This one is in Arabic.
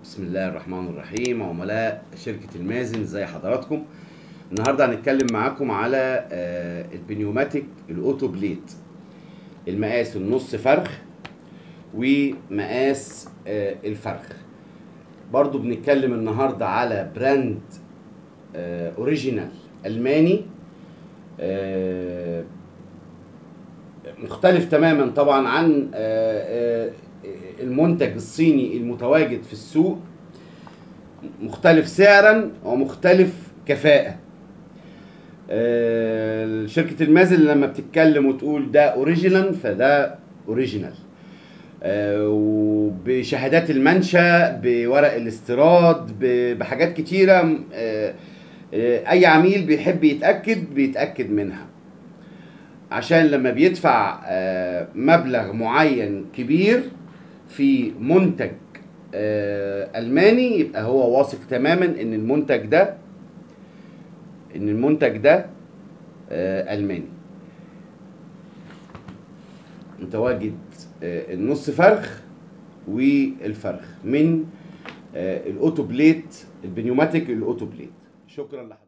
بسم الله الرحمن الرحيم. عملاء شركة المازن، ازي حضراتكم؟ النهارده هنتكلم معاكم على البنيوماتيك الاوتو بليت، المقاس النص فرخ ومقاس الفرخ. برضو بنتكلم النهارده على براند اوريجينال الماني، مختلف تماما طبعا عن المنتج الصيني المتواجد في السوق، مختلف سعرا ومختلف كفاءة. شركة المازن لما بتتكلم وتقول ده اوريجينال فده اوريجينال، وبشهادات المنشأ، بورق الاستيراد، بحاجات كتيرة. اي عميل بيحب بيتأكد منها، عشان لما بيدفع مبلغ معين كبير في منتج ألماني يبقى هو واثق تماما ان المنتج ده ألماني. متواجد النص فرخ والفرخ من الاوتو بليت، البنيوماتيك الاوتو بليت. شكرا لحضرتك.